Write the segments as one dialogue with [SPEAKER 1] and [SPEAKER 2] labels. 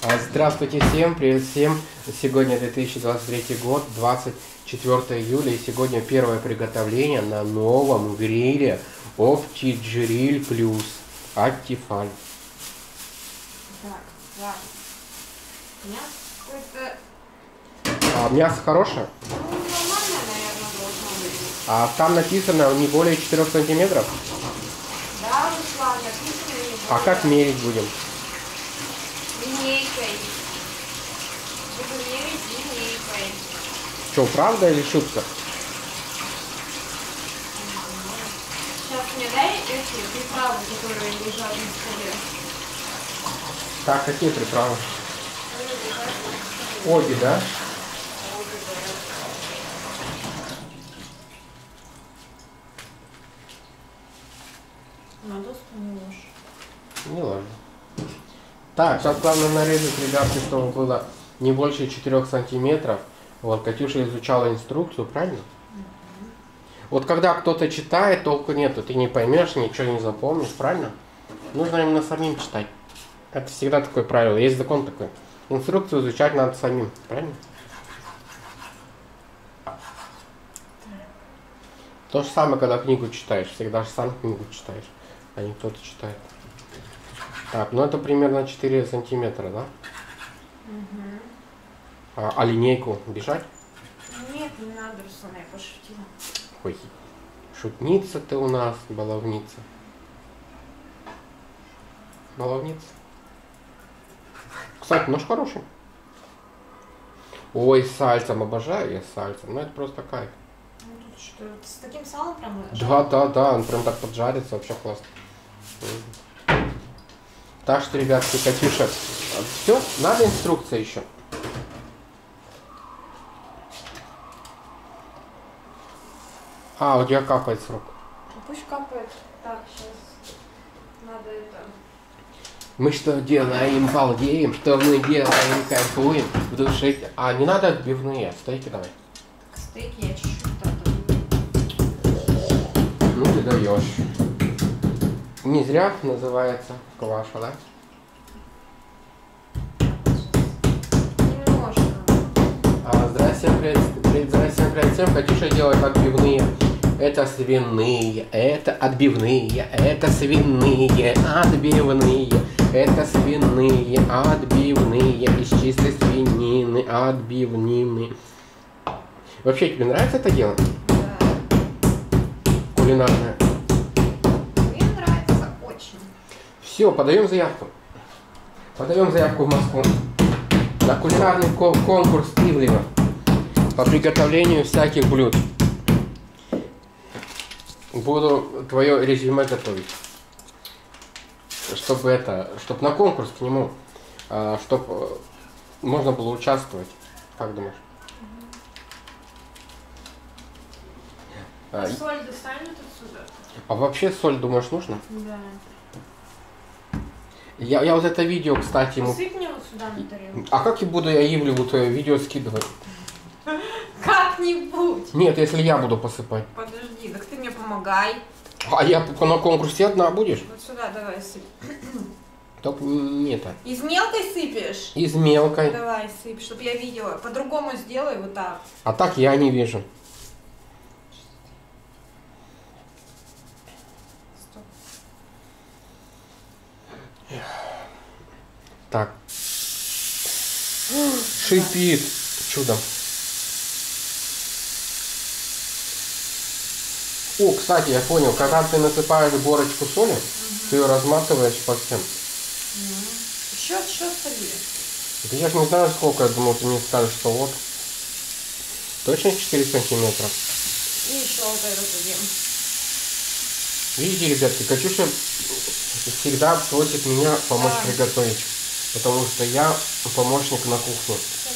[SPEAKER 1] Здравствуйте всем, привет всем. Сегодня 2023 год, 24 июля, и сегодня первое приготовление на новом гриле OptiGrill Plus от Tefal.
[SPEAKER 2] Так, мясо какое-то...
[SPEAKER 1] Мясо хорошее?
[SPEAKER 2] Ну, нормально, наверное, должно быть.
[SPEAKER 1] Там написано не более 4 сантиметров?
[SPEAKER 2] Да, Руслан, написано не
[SPEAKER 1] А
[SPEAKER 2] более.
[SPEAKER 1] как мерить будем?
[SPEAKER 2] Линейкой. Буду мерить линейкой.
[SPEAKER 1] Что, правда или шутка?
[SPEAKER 2] Сейчас мне дай эти приправы, которые лежат на столе.
[SPEAKER 1] Так, какие приправы? Обе, да?
[SPEAKER 2] На доску не ложь.
[SPEAKER 1] Не ладно. Так, сейчас главное нарезать, ребятки, чтобы было не больше 4 сантиметров. Вот, Катюша изучала инструкцию, правильно? Вот когда кто-то читает, толку нету, ты не поймешь, ничего не запомнишь, правильно? Нужно именно самим читать. Это всегда такое правило, есть закон такой. Инструкцию изучать надо самим, правильно? То же самое, когда книгу читаешь, всегда же сам книгу читаешь, а не кто-то читает. Так, ну это примерно 4 сантиметра, да? А линейку бежать?
[SPEAKER 2] Нет, не надо, Руслан, я пошутила.
[SPEAKER 1] Ой, шутница ты у нас, баловница. Баловница. Кстати, нож хороший. Ой, с сальцем, обожаю я с сальцем, ну это просто кайф.
[SPEAKER 2] Ну тут что, с таким салом прям?
[SPEAKER 1] Да, он прям так поджарится, вообще классно. Так что, ребятки, Катюша, все, надо инструкция еще. У тебя капает срок.
[SPEAKER 2] Пусть капает. Так, сейчас надо это...
[SPEAKER 1] Мы что делаем, балдеем, что мы делаем, кайфуем в душе. Не надо отбивные, стейки давай.
[SPEAKER 2] Стейки я чуть-чуть так люблю.
[SPEAKER 1] Ну ты даешь. Не зря называется кваша, да?
[SPEAKER 2] Немножко.
[SPEAKER 1] Здрасте, привет всем. Катюша делает отбивные. Это свиные, это отбивные, это свиные, отбивные. Это свиные, отбивные, из чистой свинины, отбивные. Вообще, тебе нравится это дело?
[SPEAKER 2] Да.
[SPEAKER 1] Кулинарное.
[SPEAKER 2] Мне нравится очень.
[SPEAKER 1] Все, подаем заявку. Подаем заявку в Москву. На кулинарный конкурс Ивлева по приготовлению всяких блюд. Буду твое резюме готовить. Чтобы на конкурс к нему, чтобы можно было участвовать. Как думаешь?
[SPEAKER 2] Соль достанет отсюда?
[SPEAKER 1] А вообще соль, думаешь, нужно?
[SPEAKER 2] Да.
[SPEAKER 1] Я вот это видео, кстати, ему...
[SPEAKER 2] Посыпь мне вот сюда на тарелку.
[SPEAKER 1] А как я буду Ивлеву твое видео скидывать?
[SPEAKER 2] Как-нибудь.
[SPEAKER 1] Нет, если я буду посыпать.
[SPEAKER 2] Подожди, так ты мне помогай.
[SPEAKER 1] А я на конкурсе одна будешь?
[SPEAKER 2] Вот сюда давай сыпь.
[SPEAKER 1] Только нет.
[SPEAKER 2] Из мелкой сыпешь?
[SPEAKER 1] Из мелкой.
[SPEAKER 2] Давай сыпь, чтобы я видела. По-другому сделай вот так.
[SPEAKER 1] А так я не вижу.
[SPEAKER 2] Стоп.
[SPEAKER 1] Так. Шипит. Чудом. О, кстати, я понял, когда ты насыпаешь горочку соли, ты ее разматываешь по всем.
[SPEAKER 2] Еще соли.
[SPEAKER 1] Да я же не знаю сколько, я думал, ты мне скажешь, что вот. Точно 4 сантиметра.
[SPEAKER 2] И еще вот это дадим.
[SPEAKER 1] Видите, ребятки, Катюша всегда просит меня помочь приготовить. Потому что я помощник на кухне.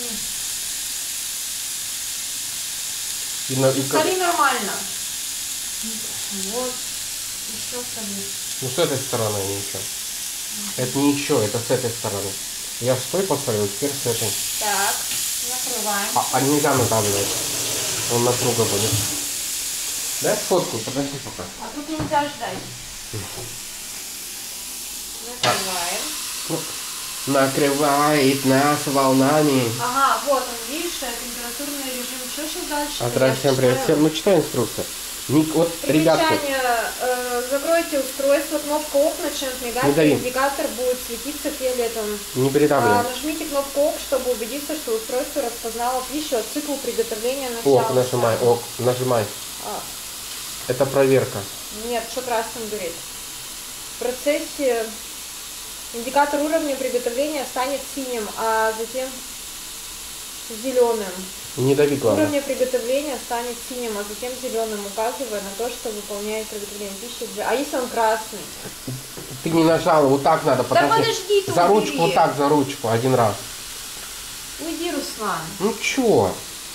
[SPEAKER 2] Соли нормально. Вот. Еще соли.
[SPEAKER 1] Ну с этой стороны ничего. Это ничего, это с этой стороны. Я с той посолил, теперь с этой.
[SPEAKER 2] Так, накрываем.
[SPEAKER 1] А нельзя надавливать. Он на круга будет. Дай фотку, подожди пока.
[SPEAKER 2] А тут нельзя ждать. Накрываем.
[SPEAKER 1] накрывает нас волнами.
[SPEAKER 2] Ага, вот он, видишь, температурный режим. Что сейчас дальше?
[SPEAKER 1] Здравствуйте, всем привет. Всем, ну читай инструкцию. Вот, ребятки,
[SPEAKER 2] Примечание. Закройте устройство, кнопка ОК начнет
[SPEAKER 1] Не
[SPEAKER 2] мигать,
[SPEAKER 1] дави.
[SPEAKER 2] и индикатор будет светиться фиолетовым.
[SPEAKER 1] не передавливай.
[SPEAKER 2] Нажмите кнопку ОК, чтобы убедиться, что устройство распознало пищу, цикл приготовления
[SPEAKER 1] ОК
[SPEAKER 2] начался.
[SPEAKER 1] нажимай, ОК, нажимай.
[SPEAKER 2] А,
[SPEAKER 1] Это проверка.
[SPEAKER 2] нет, что красным горит. В процессе индикатор уровня приготовления станет синим, а затем зеленым.
[SPEAKER 1] Не дави, главное.
[SPEAKER 2] Уровень приготовления станет синим, а затем зеленым, указывая на то, что выполняет приготовление пищи. А если он красный?
[SPEAKER 1] Ты не нажала, вот так надо,
[SPEAKER 2] Да
[SPEAKER 1] подожди.
[SPEAKER 2] подожди, ты
[SPEAKER 1] За
[SPEAKER 2] убери.
[SPEAKER 1] ручку, вот так, за ручку, один раз.
[SPEAKER 2] Уйди, Руслан.
[SPEAKER 1] Ну чё?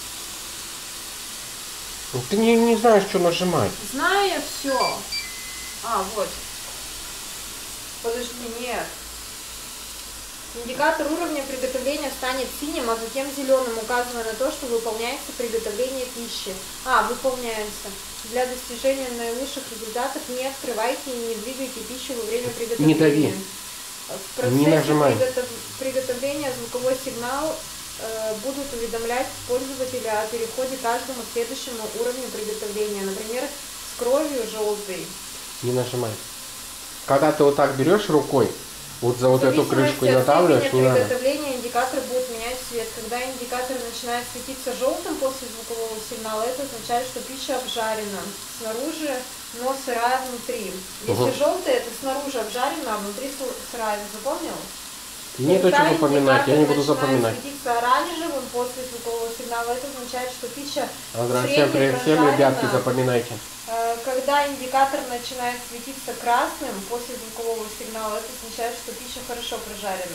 [SPEAKER 1] Ну, ты не знаешь, что нажимать.
[SPEAKER 2] Знаю я все. А, вот. Подожди, нет. Индикатор уровня приготовления станет синим, а затем зеленым, указывая на то, что выполняется приготовление пищи. Выполняется. Для достижения наилучших результатов не открывайте и не двигайте пищу во время приготовления.
[SPEAKER 1] Не дави.
[SPEAKER 2] В процессе
[SPEAKER 1] Не нажимай.
[SPEAKER 2] приготовления звуковой сигнал будут уведомлять пользователя о переходе к каждому следующему уровню приготовления. Например, с кровью желтой.
[SPEAKER 1] Не нажимай. Когда ты вот так берешь рукой, вот за вот
[SPEAKER 2] В
[SPEAKER 1] эту
[SPEAKER 2] зависимости
[SPEAKER 1] крышку и
[SPEAKER 2] от
[SPEAKER 1] надавливаешь,
[SPEAKER 2] степени
[SPEAKER 1] не надо.
[SPEAKER 2] приготовления индикатор будет менять цвет. Когда индикатор начинает светиться желтым после звукового сигнала, это означает, что пища обжарена снаружи, но сырая внутри. Если желтая, это снаружи обжарена, а внутри сырая. Запомнил?
[SPEAKER 1] Нет, что
[SPEAKER 2] Когда
[SPEAKER 1] запоминать, я не буду
[SPEAKER 2] индикатор
[SPEAKER 1] запоминать.
[SPEAKER 2] начинает светиться оранжевым после звукового сигнала, это означает, что пища
[SPEAKER 1] Всем привет, всем, ребятки,
[SPEAKER 2] прожарена.
[SPEAKER 1] запоминайте.
[SPEAKER 2] Когда индикатор начинает светиться красным после звукового сигнала, это означает, что пища хорошо прожарена.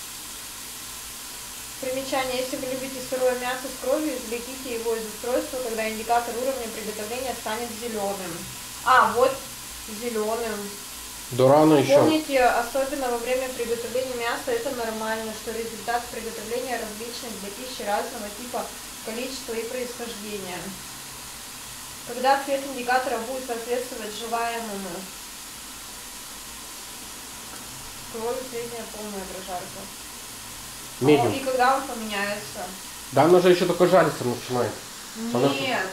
[SPEAKER 2] Примечание. Если вы любите сырое мясо с кровью, извлеките его из устройства, когда индикатор уровня приготовления станет зеленым. Вот зеленым.
[SPEAKER 1] Да рано еще.
[SPEAKER 2] Помните, особенно во время приготовления мяса, это нормально, что результат приготовления различный для пищи разного типа, количества и происхождения. Когда цвет индикатора будет соответствовать желаемому, кровью средняя полная прожарка.
[SPEAKER 1] Медиум.
[SPEAKER 2] И когда он поменяется?
[SPEAKER 1] Да, оно же еще только жариться начинает.
[SPEAKER 2] Нет.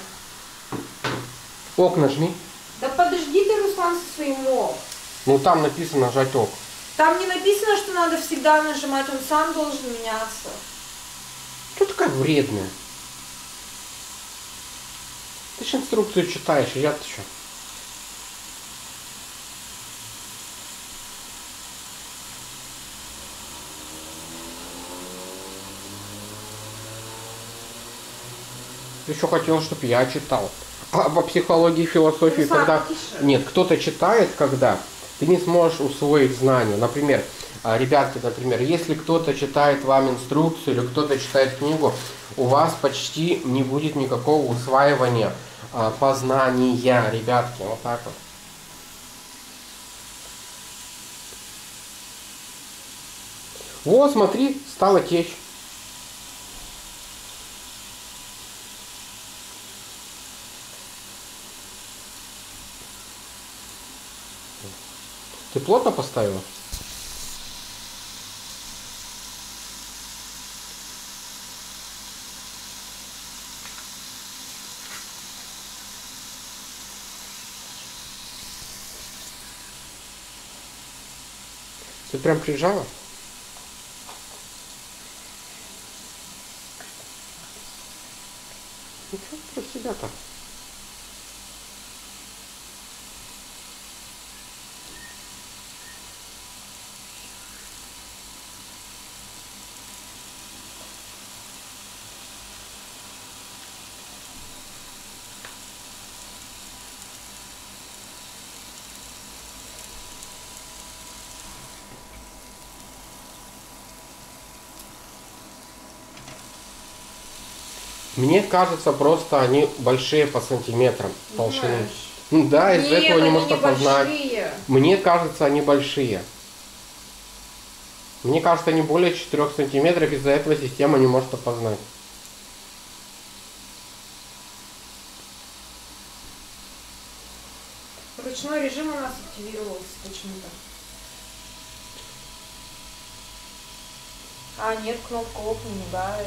[SPEAKER 1] ОК нажми.
[SPEAKER 2] Да подожди ты, Руслан, со своим ОК.
[SPEAKER 1] Ну там написано нажать ОК.
[SPEAKER 2] Там не написано, что надо всегда нажимать, он сам должен меняться.
[SPEAKER 1] Что такая вредная? Ты же инструкцию читаешь, и я-то что? Ты еще хотел, чтобы я читал. А по психологии и философии,
[SPEAKER 2] Руслан,
[SPEAKER 1] когда...
[SPEAKER 2] тише.
[SPEAKER 1] Нет, кто-то читает, когда ты не сможешь усвоить знания. Например, ребятки, например, если кто-то читает вам инструкцию или кто-то читает книгу, у вас почти не будет никакого усваивания познания, ребятки, вот так вот. Вот, смотри, стала течь. Ты плотно поставила? Ты прям прижала? Ну что про себя-то? Мне кажется, просто они большие по сантиметрам толщины. Да, из-за
[SPEAKER 2] Нет,
[SPEAKER 1] этого не
[SPEAKER 2] они
[SPEAKER 1] может опознать.
[SPEAKER 2] большие.
[SPEAKER 1] Мне кажется, они большие. Мне кажется, они более 4 сантиметров, из-за этого система не может опознать.
[SPEAKER 2] Ручной режим у нас активировался почему-то. А, нет, кнопка ок не мигает.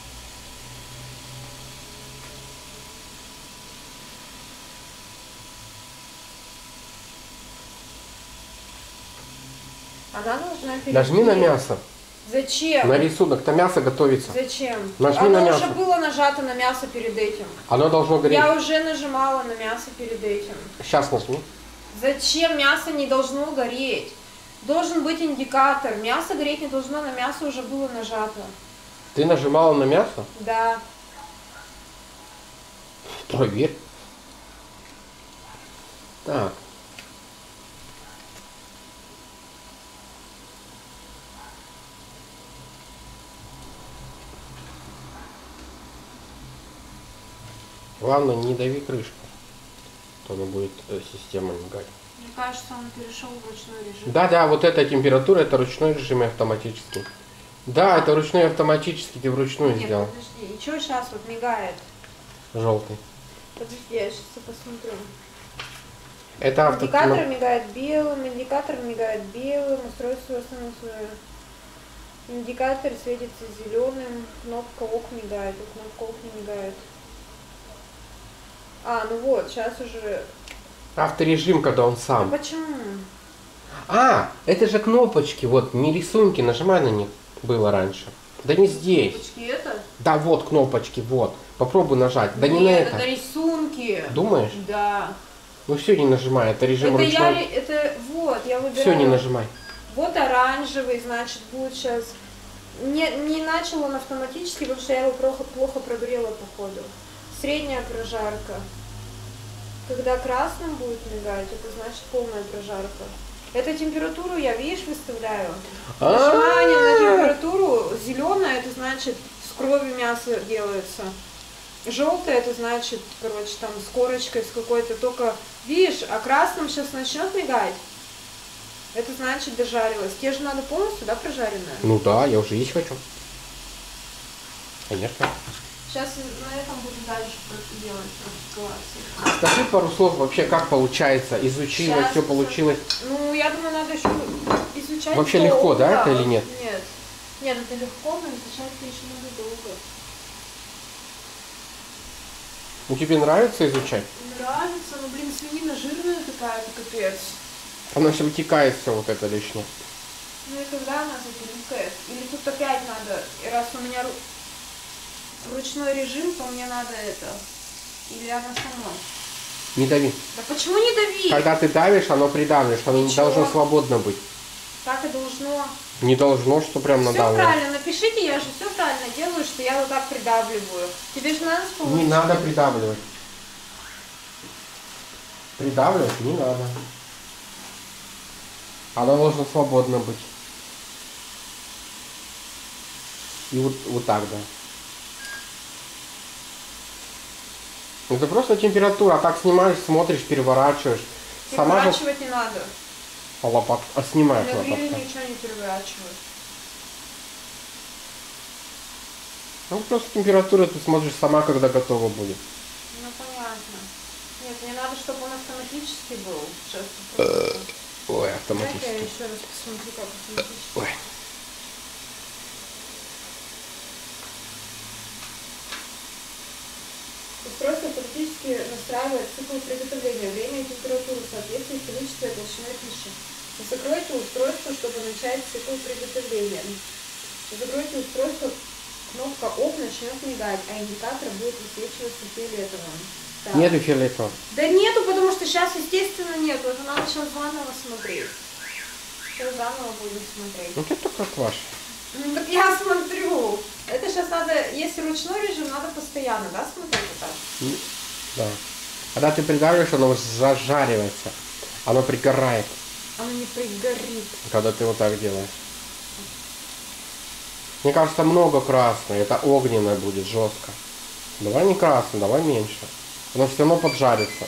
[SPEAKER 2] Она должна перейти.
[SPEAKER 1] Нажми на мясо.
[SPEAKER 2] Зачем?
[SPEAKER 1] На рисунок-то мясо готовится.
[SPEAKER 2] Зачем?
[SPEAKER 1] Нажми
[SPEAKER 2] Оно
[SPEAKER 1] на
[SPEAKER 2] уже
[SPEAKER 1] мясо.
[SPEAKER 2] было нажато на мясо перед этим.
[SPEAKER 1] Оно должно гореть.
[SPEAKER 2] Я уже нажимала на мясо перед этим.
[SPEAKER 1] Сейчас нажми.
[SPEAKER 2] Зачем? Мясо не должно гореть. Должен быть индикатор. Мясо гореть не должно, на мясо уже было нажато.
[SPEAKER 1] Ты нажимала на мясо?
[SPEAKER 2] Да.
[SPEAKER 1] Проверь. Так. Главное, не дави крышку, то не будет система мигать.
[SPEAKER 2] Мне кажется, он перешел в ручной режим.
[SPEAKER 1] Да, вот эта температура, это ручной режим и автоматический. Да, это ручной и автоматический, ты вручную
[SPEAKER 2] Нет,
[SPEAKER 1] сделал.
[SPEAKER 2] подожди. И что сейчас вот мигает?
[SPEAKER 1] Желтый.
[SPEAKER 2] Подожди, я сейчас посмотрю.
[SPEAKER 1] Это
[SPEAKER 2] Индикатор мигает белым, индикатор мигает белым, устройство становится... Индикатор светится зеленым, кнопка ок мигает, а кнопка ок не мигает. А, ну вот, сейчас уже...
[SPEAKER 1] Авторежим, когда он
[SPEAKER 2] А
[SPEAKER 1] сам.
[SPEAKER 2] почему?
[SPEAKER 1] А, это же кнопочки, вот, не рисунки, нажимай на них было раньше. Да не здесь.
[SPEAKER 2] Кнопочки это?
[SPEAKER 1] Да вот кнопочки, вот. Попробуй нажать. Да не на
[SPEAKER 2] Нет,
[SPEAKER 1] это.
[SPEAKER 2] это рисунки.
[SPEAKER 1] Думаешь?
[SPEAKER 2] Да.
[SPEAKER 1] Ну все, не нажимай, это режим
[SPEAKER 2] Это
[SPEAKER 1] ручной.
[SPEAKER 2] это вот, я выбираю.
[SPEAKER 1] Все, не нажимай.
[SPEAKER 2] Вот оранжевый, значит, будет сейчас. Не начал он автоматически, потому что я его плохо прогрела, походу. Средняя прожарка. Когда красным будет мигать, это значит полная прожарка. Эту температуру я, видишь, выставляю. Нажимание на температуру. Зеленая, это значит с кровью мясо делается. Желтая, это значит, короче, там с корочкой, с какой-то только. Видишь, а красным сейчас начнет мигать. Это значит дожарилось. Тебе же надо полностью, да, прожаренное?
[SPEAKER 1] Ну да, я уже есть хочу. Конечно.
[SPEAKER 2] Сейчас на этом буду дальше делать практиковаться.
[SPEAKER 1] Скажи пару слов вообще, как получается. Изучила,
[SPEAKER 2] Сейчас
[SPEAKER 1] все получилось.
[SPEAKER 2] Ну, я думаю, надо еще изучать.
[SPEAKER 1] Вообще легко, да, это или нет?
[SPEAKER 2] Нет. Нет, это легко, но изучать еще надо долго.
[SPEAKER 1] Ну тебе нравится изучать?
[SPEAKER 2] Нравится, но, блин, свинина жирная такая-то, капец.
[SPEAKER 1] Она все вытекает, все вот это лишнее.
[SPEAKER 2] Ну и когда она запекает? Или тут опять надо, и раз у меня ручной режим, то мне надо это. Или она сама.
[SPEAKER 1] Не дави.
[SPEAKER 2] Да почему не дави?
[SPEAKER 1] Когда ты давишь, оно придавишь, оно не
[SPEAKER 2] Ничего.
[SPEAKER 1] должно свободно быть.
[SPEAKER 2] Так и должно.
[SPEAKER 1] Не должно, что прям
[SPEAKER 2] Все
[SPEAKER 1] надавливать.
[SPEAKER 2] правильно, напишите, я же все правильно делаю, что я вот так придавливаю. Тебе же надо с
[SPEAKER 1] Не
[SPEAKER 2] помощью.
[SPEAKER 1] надо придавливать. Придавливать не надо. Оно должно свободно быть. И вот так, да. Это просто температура. А так снимаешь, смотришь, переворачиваешь. Сама же
[SPEAKER 2] Переворачивать не надо.
[SPEAKER 1] снимаешь
[SPEAKER 2] На гриле
[SPEAKER 1] лопатка.
[SPEAKER 2] ничего не переворачиваю.
[SPEAKER 1] Ну просто температура ты смотришь сама, когда готово будет.
[SPEAKER 2] Ну понятно. Нет, мне надо, чтобы он автоматически был. Сейчас попробую.
[SPEAKER 1] Ой,
[SPEAKER 2] Дай-ка я
[SPEAKER 1] автоматически.
[SPEAKER 2] еще раз посмотрю, как автоматически.
[SPEAKER 1] Ой.
[SPEAKER 2] Устройство автоматически настраивает цикл приготовления, время и температуру в соответствии с количеством и толщиной пищи. Закройте устройство, чтобы начать цикл приготовления. Закройте устройство, кнопка ОК начнет мигать, а индикатор будет высвечиваться фиолетовым. Так.
[SPEAKER 1] Нету фиолетового.
[SPEAKER 2] Да нету, потому что сейчас, естественно, нету. Это надо сейчас заново смотреть. Сейчас заново будем смотреть.
[SPEAKER 1] Ну это как ваш.
[SPEAKER 2] Ну так я смотрю. Это сейчас надо, если ручной режим, надо постоянно, да, смотреть вот так?
[SPEAKER 1] Да. Когда ты придавливаешь, оно зажаривается. Оно пригорает,
[SPEAKER 2] Оно не пригорит.
[SPEAKER 1] когда ты вот так делаешь. Мне кажется, много красной. Это огненное будет жестко. Давай не красный, давай меньше. Оно все равно поджарится.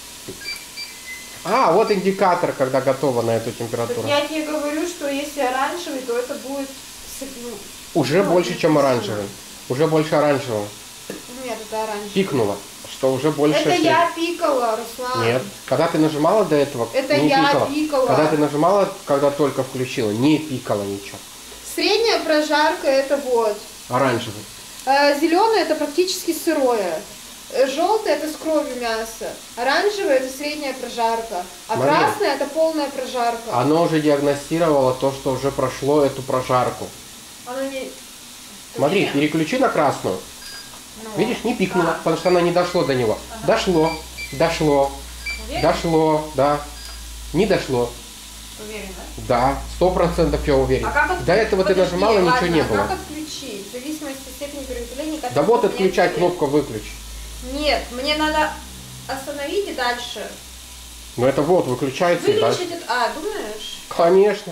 [SPEAKER 1] А, вот индикатор, когда готово на эту температуру.
[SPEAKER 2] Так я тебе говорю, что если оранжевый, то это будет...
[SPEAKER 1] Уже
[SPEAKER 2] ну,
[SPEAKER 1] больше, чем
[SPEAKER 2] написано.
[SPEAKER 1] оранжевый. Уже больше оранжевого.
[SPEAKER 2] Нет, это оранжевый.
[SPEAKER 1] Пикнуло, что уже больше...
[SPEAKER 2] Это
[SPEAKER 1] шли.
[SPEAKER 2] я пикала, Руслан.
[SPEAKER 1] Нет. Когда ты нажимала до этого,
[SPEAKER 2] Это
[SPEAKER 1] не
[SPEAKER 2] я
[SPEAKER 1] пикала.
[SPEAKER 2] пикала.
[SPEAKER 1] Когда ты нажимала, когда только включила, не пикала ничего.
[SPEAKER 2] Средняя прожарка это вот.
[SPEAKER 1] Оранжевый.
[SPEAKER 2] Зеленое это практически сырое. Желтое это с кровью мясо. Оранжевое это средняя прожарка. А
[SPEAKER 1] Смотри.
[SPEAKER 2] красное это полная прожарка.
[SPEAKER 1] Оно уже диагностировало то, что уже прошло эту прожарку.
[SPEAKER 2] Оно не...
[SPEAKER 1] Смотри,
[SPEAKER 2] Нет.
[SPEAKER 1] переключи на красную.
[SPEAKER 2] Ну.
[SPEAKER 1] Видишь, не пикнуло,
[SPEAKER 2] А.
[SPEAKER 1] потому что она не дошло до него.
[SPEAKER 2] Ага.
[SPEAKER 1] Дошло.
[SPEAKER 2] Уверен?
[SPEAKER 1] Дошло, да. Не дошло.
[SPEAKER 2] Уверен, да?
[SPEAKER 1] Да, 100% я уверен.
[SPEAKER 2] А как
[SPEAKER 1] До этого ты
[SPEAKER 2] Подожди,
[SPEAKER 1] нажимала, ничего
[SPEAKER 2] ладно,
[SPEAKER 1] не
[SPEAKER 2] а
[SPEAKER 1] было.
[SPEAKER 2] как отключить? В зависимости от степени приготовления. как
[SPEAKER 1] Да вот
[SPEAKER 2] это
[SPEAKER 1] отключай
[SPEAKER 2] нет.
[SPEAKER 1] кнопку выключи.
[SPEAKER 2] Нет, мне надо остановить и дальше.
[SPEAKER 1] Ну это вот, выключается и дальше.
[SPEAKER 2] Выключить это... А, думаешь?
[SPEAKER 1] Конечно.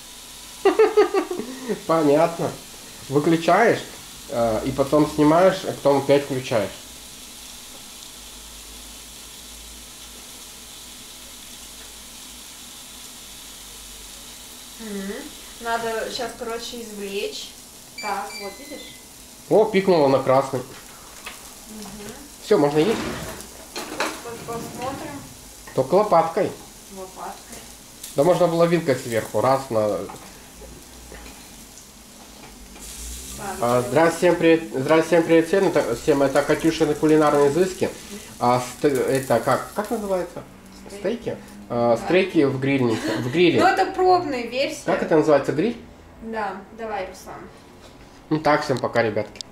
[SPEAKER 1] Понятно. Выключаешь, и потом снимаешь, а потом опять включаешь.
[SPEAKER 2] Надо сейчас, короче, извлечь. Так, вот, видишь?
[SPEAKER 1] О, пикнуло на красный. Все, можно есть.
[SPEAKER 2] Посмотрим
[SPEAKER 1] Только лопаткой.
[SPEAKER 2] лопаткой.
[SPEAKER 1] Да можно было вилкой сверху. Раз на...
[SPEAKER 2] Так,
[SPEAKER 1] Здравствуйте, всем привет всем. Это Катюшины кулинарные изыски. Это как называется? Стейки? Стейки в грильнице. В гриле.
[SPEAKER 2] Ну, это пробная версия.
[SPEAKER 1] Как это называется, гриль?
[SPEAKER 2] Да, давай, Руслан.
[SPEAKER 1] Ну так, всем пока, ребятки.